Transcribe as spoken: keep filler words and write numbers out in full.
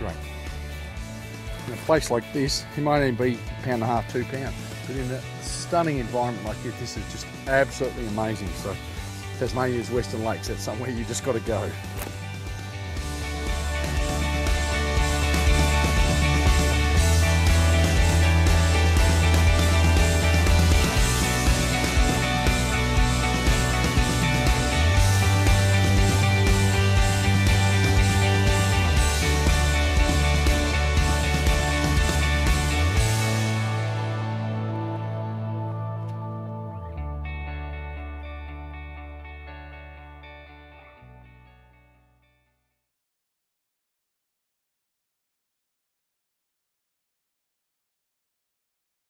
great. In a place like this, it might even be a pound and a half, two pounds. But in a stunning environment like this, this is just absolutely amazing. So Tasmania's Western Lakes, that's somewhere you just got to go.